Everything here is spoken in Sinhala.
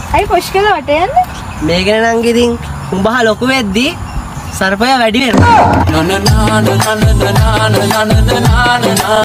අයි පොෂ්කල වටේ යන්නේ? මේ ගැන නම් ඉතින් උඹහ ලොකු වෙද්දි සර්පයා වැඩි වෙනවා.